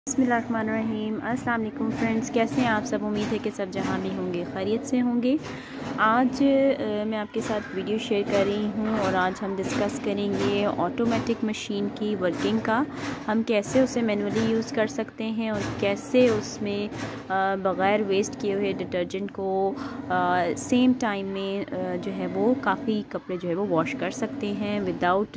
बिस्मिल्लाहिर्रहमानिर्रहीम। अस्सलाम वालेकुम फ्रेंड्स, कैसे हैं आप सब। उम्मीद है कि सब जहाँ भी होंगे खैरियत से होंगे। आज मैं आपके साथ वीडियो शेयर कर रही हूँ और आज हम डिस्कस करेंगे ऑटोमेटिक मशीन की वर्किंग का। हम कैसे उसे मैनुअली यूज़ कर सकते हैं और कैसे उसमें बग़ैर वेस्ट किए हुए डिटर्जेंट को सेम टाइम में जो है वो काफ़ी कपड़े जो है वो वॉश कर सकते हैं विदाउट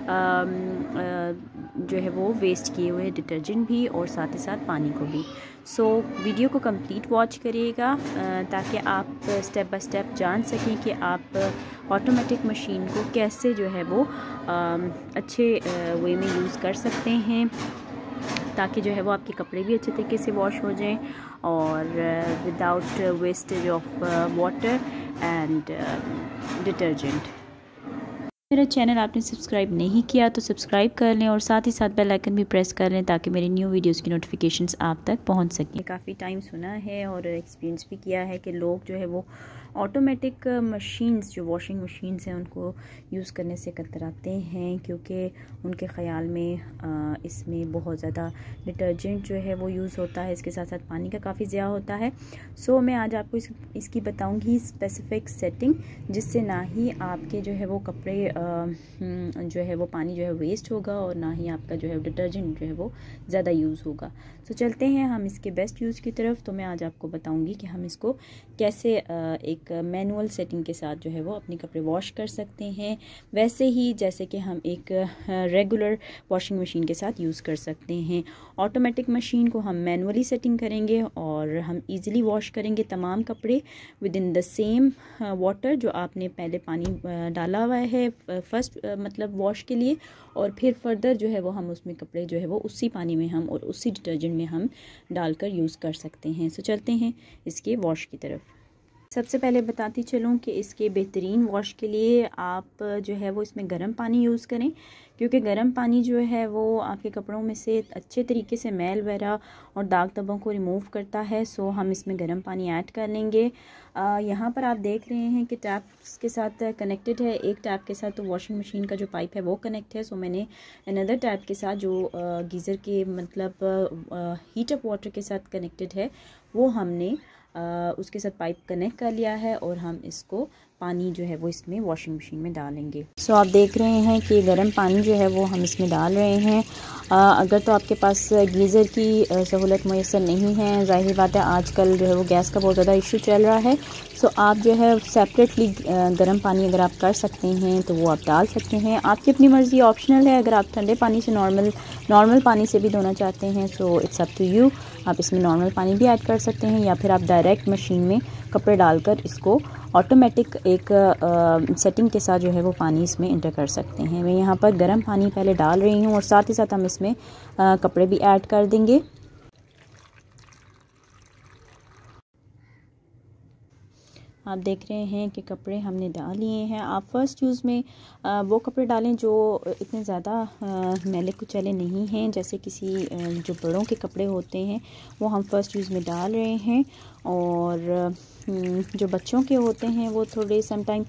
जो है वो वेस्ट किए हुए डिटर्जेंट भी और साथ ही साथ पानी को भी। सो वीडियो को कंप्लीट वॉच करिएगा ताकि आप स्टेप बाय स्टेप जान सकें कि आप ऑटोमेटिक मशीन को कैसे जो है वो अच्छे वे में यूज़ कर सकते हैं ताकि जो है वो आपके कपड़े भी अच्छे तरीके से वॉश हो जाएं और without wastage of water and detergent. मेरा चैनल आपने सब्सक्राइब नहीं किया तो सब्सक्राइब कर लें और साथ ही साथ बेल आइकन भी प्रेस कर लें ताकि मेरी न्यू वीडियोस की नोटिफिकेशंस आप तक पहुंच सकें। काफ़ी टाइम सुना है और एक्सपीरियंस भी किया है कि लोग जो है वो ऑटोमेटिक मशीन्स जो वॉशिंग मशीन्स हैं उनको यूज़ करने से कतराते हैं क्योंकि उनके ख़्याल में इसमें बहुत ज़्यादा डिटर्जेंट जो है वो यूज़ होता है, इसके साथ साथ पानी का काफ़ी ज़्यादा होता है। सो मैं आज आपको इसकी बताऊँगी स्पेसिफिक सेटिंग जिससे ना ही आपके जो है वो कपड़े जो है वो पानी जो है वेस्ट होगा और ना ही आपका जो है डिटर्जेंट जो है वो ज़्यादा यूज़ होगा। तो चलते हैं हम इसके बेस्ट यूज़ की तरफ। तो मैं आज आपको बताऊंगी कि हम इसको कैसे एक मैनुअल सेटिंग के साथ जो है वो अपने कपड़े वॉश कर सकते हैं, वैसे ही जैसे कि हम एक रेगुलर वॉशिंग मशीन के साथ यूज़ कर सकते हैं। ऑटोमेटिक मशीन को हम मैनुअली सेटिंग करेंगे और हम ईज़िली वॉश करेंगे तमाम कपड़े with in the same water जो आपने पहले पानी डाला हुआ है फर्स्ट मतलब वॉश के लिए, और फिर फर्दर जो है वो हम उसमें कपड़े जो है वो उसी पानी में हम और उसी डिटर्जेंट में हम डालकर यूज़ कर सकते हैं। सो चलते हैं इसके वॉश की तरफ। सबसे पहले बताती चलूँ कि इसके बेहतरीन वॉश के लिए आप जो है वो इसमें गर्म पानी यूज़ करें क्योंकि गर्म पानी जो है वो आपके कपड़ों में से अच्छे तरीके से मैल वगैरह और दाग धब्बों को रिमूव करता है। सो हम इसमें गर्म पानी ऐड कर लेंगे। यहाँ पर आप देख रहे हैं कि टैप्स के साथ कनेक्टेड है। एक टैप के साथ तो वॉशिंग मशीन का जो पाइप है वो कनेक्ट है। सो मैंने अनदर टैप के साथ जो गीज़र के मतलब हीट अप वाटर के साथ कनेक्टेड है वो हमने उसके साथ पाइप कनेक्ट कर लिया है और हम इसको पानी जो है वो इसमें वॉशिंग मशीन में डालेंगे। सो आप देख रहे हैं कि गर्म पानी जो है वो हम इसमें डाल रहे हैं। अगर तो आपके पास गीज़र की सहूलत मैसर नहीं है, जाहिर बात है आजकल जो है वो गैस का बहुत ज़्यादा इशू चल रहा है। सो आप जो है सेपरेटली गर्म पानी अगर आप कर सकते हैं तो वो आप डाल सकते हैं। आपकी अपनी मर्ज़ी, ऑप्शनल है। अगर आप ठंडे पानी से नॉर्मल पानी से भी धोना चाहते हैं so it's up to you. आप इसमें नॉर्मल पानी भी ऐड कर सकते हैं या फिर आप डायरेक्ट मशीन में कपड़े डालकर इसको ऑटोमेटिक एक सेटिंग के साथ जो है वो पानी इसमें इंटर कर सकते हैं। मैं यहाँ पर गर्म पानी पहले डाल रही हूँ और साथ ही साथ हम इसमें कपड़े भी ऐड कर देंगे। आप देख रहे हैं कि कपड़े हमने डाल लिए हैं। आप फर्स्ट यूज़ में वो कपड़े डालें जो इतने ज़्यादा मैले कुचैले नहीं हैं, जैसे किसी जो बड़ों के कपड़े होते हैं वो हम फर्स्ट यूज़ में डाल रहे हैं। और जो बच्चों के होते हैं वो थोड़े समटाइम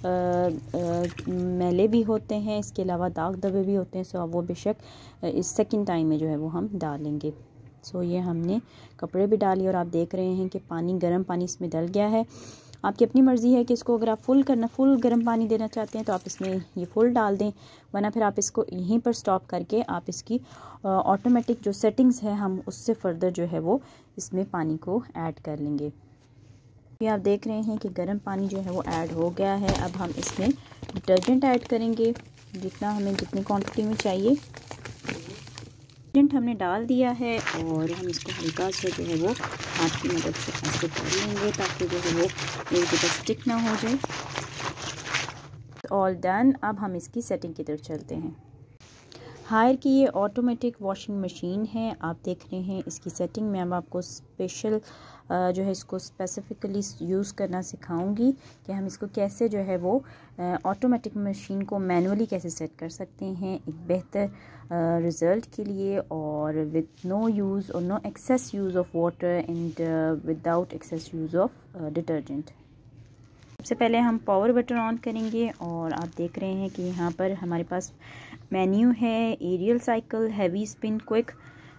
मैले भी होते हैं, इसके अलावा दाग धब्बे भी होते हैं। सो वो बेशक इस सेकंड टाइम में जो है वो हम डालेंगे। सो ये हमने कपड़े भी डाली और आप देख रहे हैं कि पानी गर्म पानी इसमें डल गया है। आपकी अपनी मर्ज़ी है कि इसको अगर आप फुल गर्म पानी देना चाहते हैं तो आप इसमें ये फुल डाल दें, वरना फिर आप इसको यहीं पर स्टॉप करके आप इसकी ऑटोमेटिक जो सेटिंग्स है हम उससे फर्दर जो है वो इसमें पानी को ऐड कर लेंगे। ये आप देख रहे हैं कि गर्म पानी जो है वो ऐड हो गया है। अब हम इसमें डिटर्जेंट ऐड करेंगे जितनी क्वांटिटी में चाहिए। डिटर्जेंट हमने डाल दिया है और हम इसको हल्का सा जो है वो हाथ की मदद से ऐसे कर लेंगे ताकि जो है वो एक जगह स्टिक ना हो जाए। All done. अब हम इसकी सेटिंग की तरफ चलते हैं। हायर की ये ऑटोमेटिक वॉशिंग मशीन है। आप देख रहे हैं इसकी सेटिंग में अब आपको स्पेशल जो है इसको स्पेसिफिकली यूज़ करना सिखाऊंगी कि हम इसको कैसे जो है वो ऑटोमेटिक मशीन को मैनुअली कैसे सेट कर सकते हैं एक बेहतर रिज़ल्ट के लिए और विद नो यूज़ और no excess use of water and without excess use of detergent. सबसे पहले हम पावर बटन ऑन करेंगे और आप देख रहे हैं कि यहाँ पर हमारे पास मेन्यू है Ariel cycle, heavy spin, quick,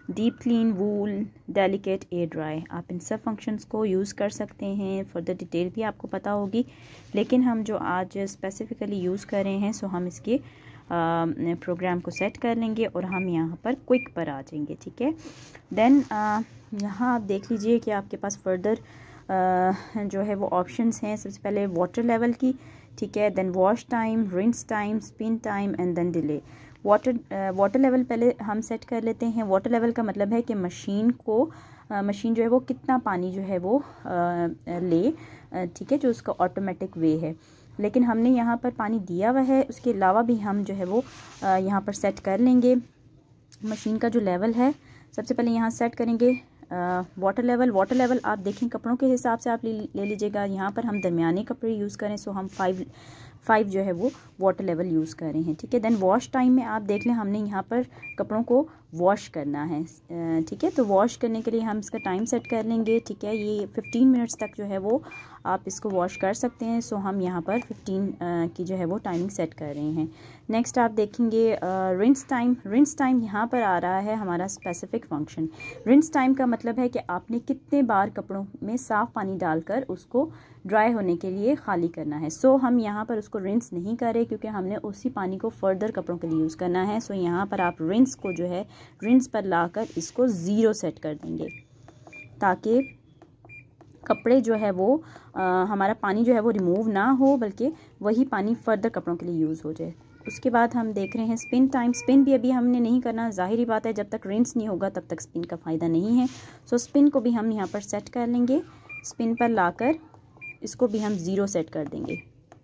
deep clean, wool, delicate, air dry. आप इन सब फंक्शंस को यूज़ कर सकते हैं। फर्दर डिटेल भी आपको पता होगी, लेकिन हम जो आज स्पेसिफ़िकली यूज़ कर रहे हैं, सो हम इसके प्रोग्राम को सेट कर लेंगे और हम यहाँ पर क्विक पर आ जाएंगे। ठीक है, देन यहाँ आप देख लीजिए कि आपके पास फर्दर जो है वो ऑप्शंस हैं। सबसे पहले वाटर लेवल की, ठीक है, then wash time, rinse time, spin time and then delay. Water level पहले हम सेट कर लेते हैं। वाटर लेवल का मतलब है कि मशीन जो है वो कितना पानी जो है वो ले, ठीक है, जो उसका ऑटोमेटिक वे है। लेकिन हमने यहाँ पर पानी दिया हुआ है, उसके अलावा भी हम जो है वो यहाँ पर सेट कर लेंगे मशीन का जो लेवल है। सबसे पहले यहाँ सेट करेंगे वाटर लेवल आप देखें कपड़ों के हिसाब से आप ले लीजिएगा। यहाँ पर हम दरमियाने कपड़े यूज़ करें, सो हम 5 जो है वो वाटर लेवल यूज़ कर रहे हैं। ठीक है, देन वॉश टाइम में आप देख लें हमने यहाँ पर कपड़ों को वॉश करना है। ठीक है, तो वॉश करने के लिए हम इसका टाइम सेट कर लेंगे। ठीक है, ये 15 मिनट्स तक जो है वो आप इसको वॉश कर सकते हैं। सो हम यहाँ पर 15 की जो है वो टाइमिंग सेट कर रहे हैं। नेक्स्ट आप देखेंगे रिंस टाइम यहाँ पर आ रहा है हमारा स्पेसिफिक फंक्शन। रिंस टाइम का मतलब है कि आपने कितने बार कपड़ों में साफ़ पानी डालकर उसको ड्राई होने के लिए खाली करना है। सो हम यहाँ पर उसको रिंस नहीं कर रहे, क्योंकि हमने उसी पानी को फर्दर कपड़ों के लिए यूज़ करना है। सो यहाँ पर आप रिंस को जो है रिंस पर लाकर इसको 0 सेट कर देंगे, ताकि कपड़े जो है वो हमारा पानी जो है वो रिमूव ना हो, बल्कि वही पानी फर्दर कपड़ों के लिए यूज़ हो जाए। उसके बाद हम देख रहे हैं स्पिन टाइम। स्पिन भी अभी हमने नहीं करना, ज़ाहिरी बात है, जब तक रिंस नहीं होगा तब तक स्पिन का फ़ायदा नहीं है। सो स्पिन को भी हम यहाँ पर सेट कर लेंगे। स्पिन पर लाकर इसको भी हम 0 सेट कर देंगे।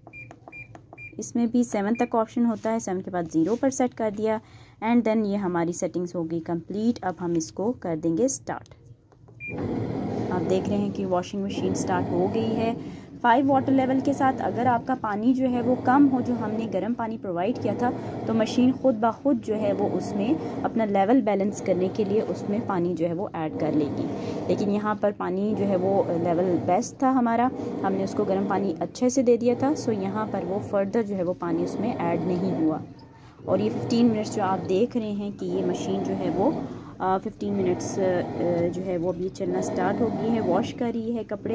इसमें भी 7 तक ऑप्शन होता है, 7 के बाद 0 पर सेट कर दिया एंड देन ये हमारी सेटिंग्स हो गई कंप्लीट। अब हम इसको कर देंगे स्टार्ट। आप देख रहे हैं कि वॉशिंग मशीन स्टार्ट हो गई है 5 वाटर लेवल के साथ। अगर आपका पानी जो है वो कम हो, जो हमने गर्म पानी प्रोवाइड किया था, तो मशीन खुद ब खुद जो है वो उसमें अपना लेवल बैलेंस करने के लिए उसमें पानी जो है वो ऐड कर लेगी। लेकिन यहाँ पर पानी जो है वो लेवल बेस्ट था हमारा, हमने उसको गर्म पानी अच्छे से दे दिया था। सो यहाँ पर वो फर्दर जो है वो पानी उसमें ऐड नहीं हुआ। और ये 15 मिनट्स जो आप देख रहे हैं कि ये मशीन जो है वो 15 मिनट्स जो है वो अभी चलना स्टार्ट हो गई है, वॉश कर रही है कपड़े।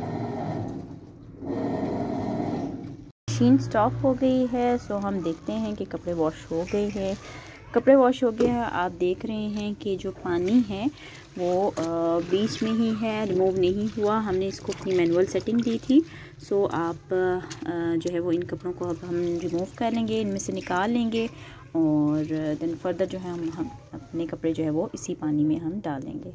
मशीन स्टॉप हो गई है। सो हम देखते हैं कि कपड़े वॉश हो गए हैं। कपड़े वॉश हो गए हैं। आप देख रहे हैं कि जो पानी है वो बीच में ही है, रिमूव नहीं हुआ। हमने इसको अपनी मैनुअल सेटिंग दी थी। सो आप जो है वो इन कपड़ों को अब हम रिमूव कर लेंगे, इनमें से निकाल लेंगे और देन फर्दर जो है हम अपने कपड़े जो है वो इसी पानी में हम डालेंगे।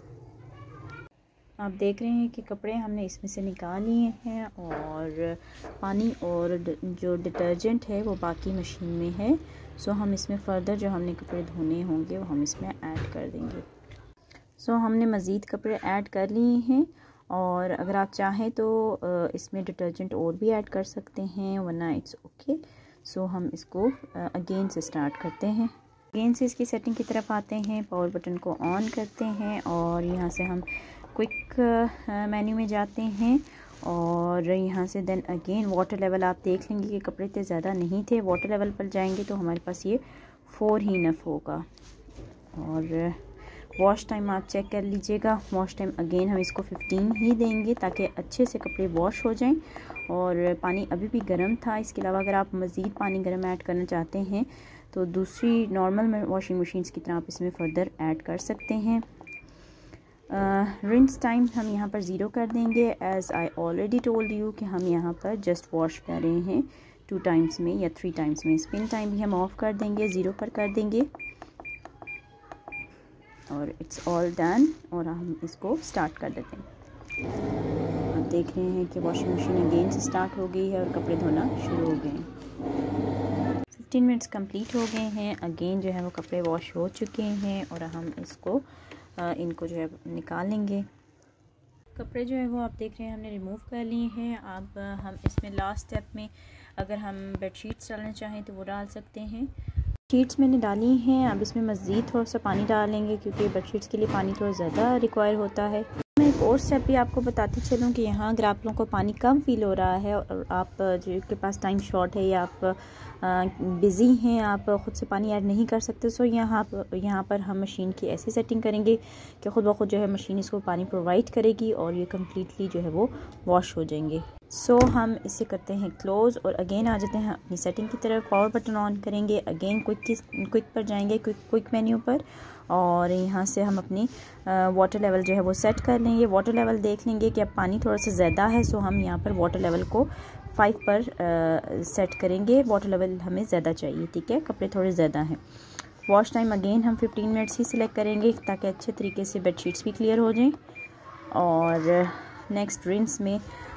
आप देख रहे हैं कि कपड़े हमने इसमें से निकाल लिए हैं और पानी और जो डिटर्जेंट है वो बाकी मशीन में है। सो हम इसमें फ़र्दर जो हमने कपड़े धोने होंगे वो हम इसमें ऐड कर देंगे। सो हमने मज़ीद कपड़े ऐड कर लिए हैं और अगर आप चाहें तो इसमें डिटर्जेंट और भी ऐड कर सकते हैं, वरना इट्स ओके। सो हम इसको अगेन से स्टार्ट करते हैं। अगेन से इसकी सेटिंग की तरफ आते हैं, पावर बटन को ऑन करते हैं और यहाँ से हम क्विक मेन्यू में जाते हैं और यहाँ से देन अगेन वाटर लेवल आप देख लेंगे कि कपड़े इतने ज़्यादा नहीं थे। वाटर लेवल पर जाएंगे तो हमारे पास ये 4 ही इनफ होगा। और वॉश टाइम आप चेक कर लीजिएगा। वॉश टाइम अगेन हम इसको 15 ही देंगे ताकि अच्छे से कपड़े वॉश हो जाएं। और पानी अभी भी गर्म था। इसके अलावा अगर आप मज़ीद पानी गर्म ऐड करना चाहते हैं तो दूसरी नॉर्मल वॉशिंग मशीन्स की तरह आप इसमें फ़र्दर ऐड कर सकते हैं। रिंस टाइम हम यहाँ पर 0 कर देंगे। As I already told you कि हम यहाँ पर जस्ट वॉश कर रहे हैं 2 टाइम्स में या 3 टाइम्स में। स्पिन टाइम भी हम ऑफ़ कर देंगे, 0 पर कर देंगे और इट्स ऑल डन। और हम इसको स्टार्ट कर देते हैं। आप देख रहे हैं कि वॉशिंग मशीन अगेन से स्टार्ट हो गई है और कपड़े धोना शुरू हो गए हैं। 15 मिनट्स कंप्लीट हो गए हैं। अगेन जो है वो कपड़े वॉश हो चुके हैं और हम इसको इनको जो है निकाल लेंगे। कपड़े जो है वो आप देख रहे हैं हमने रिमूव कर लिए हैं। अब हम इसमें लास्ट स्टेप में अगर हम बेडशीट्स डालना चाहें तो वो डाल सकते हैं। शीट्स मैंने डाली हैं। अब इसमें मज़ीद थोड़ा सा पानी डालेंगे क्योंकि बेडशीट्स के लिए पानी थोड़ा ज़्यादा रिक्वायर होता है। मैं एक और स्टेप भी आपको बताती चलूँ कि यहाँ अगर आप लोगों को पानी कम फील हो रहा है और आप जिनके पास टाइम शॉर्ट है या आप बिज़ी हैं, आप ख़ुद से पानी ऐड नहीं कर सकते, सो यहाँ पर हम मशीन की ऐसी सेटिंग करेंगे कि ख़ुद ब खुद जो है मशीन इसको पानी प्रोवाइड करेगी और ये कम्प्लीटली जो है वो वॉश हो जाएंगे। सो हम इसे करते हैं क्लोज़ और अगेन आ जाते हैं अपनी सेटिंग की तरफ। पावर बटन ऑन करेंगे, अगेन क्विक पर जाएंगे, क्विक मेन्यू पर, और यहाँ से हम अपनी वाटर लेवल जो है वो सेट कर लेंगे। वाटर लेवल देख लेंगे कि अब पानी थोड़ा सा ज़्यादा है, सो हम यहाँ पर वाटर लेवल को 5 पर सेट करेंगे। वाटर लेवल हमें ज़्यादा चाहिए, ठीक है, कपड़े थोड़े ज़्यादा हैं। वॉश टाइम अगेन हम 15 मिनट्स ही सिलेक्ट करेंगे ताकि अच्छे तरीके से बेडशीट्स भी क्लियर हो जाएं। और नेक्स्ट रिंस में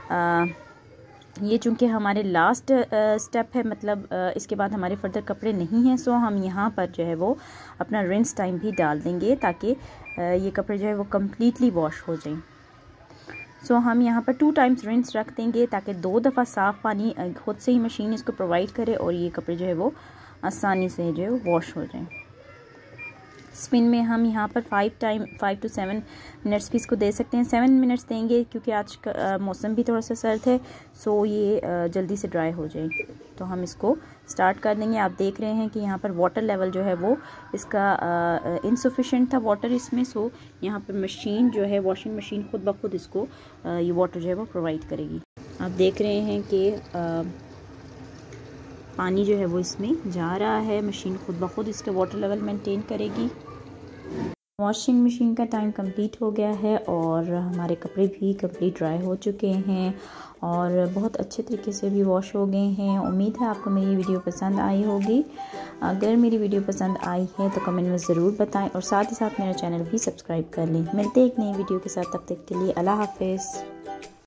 ये चूँकि हमारे लास्ट स्टेप है, मतलब इसके बाद हमारे फर्दर कपड़े नहीं हैं, सो हम यहाँ पर जो है वो अपना रिंस टाइम भी डाल देंगे ताकि ये कपड़े जो है वो कम्प्लीटली वॉश हो जाएं। सो हम यहाँ पर 2 टाइम्स रिंस रख देंगे ताकि 2 दफ़ा साफ़ पानी खुद से ही मशीन इसको प्रोवाइड करे और ये कपड़े जो है वो आसानी से जो है वॉश हो जाएं। स्पिन में हम यहाँ पर 5 to 7 मिनट्स भी इसको दे सकते हैं। 7 मिनट्स देंगे क्योंकि आज का मौसम भी थोड़ा सा सर्द है, सो ये जल्दी से ड्राई हो जाए। तो हम इसको स्टार्ट कर देंगे। आप देख रहे हैं कि यहाँ पर वाटर लेवल जो है वो इसका इनसफिशेंट था वाटर इसमें, सो यहाँ पर मशीन जो है वॉशिंग मशीन खुद ब खुद इसको ये वाटर जो है वो प्रोवाइड करेगी। आप देख रहे हैं कि पानी जो है वो इसमें जा रहा है, मशीन खुद ब खुद इसका वाटर लेवल मेंटेन करेगी। वॉशिंग मशीन का टाइम कंप्लीट हो गया है और हमारे कपड़े भी कंप्लीट ड्राई हो चुके हैं और बहुत अच्छे तरीके से भी वॉश हो गए हैं। उम्मीद है आपको मेरी वीडियो पसंद आई होगी। अगर मेरी वीडियो पसंद आई है तो कमेंट में ज़रूर बताएं और साथ ही साथ मेरा चैनल भी सब्सक्राइब कर लें। मिलते हैं एक नई वीडियो के साथ, तब तक के लिए अल्लाह हाफ़िज़।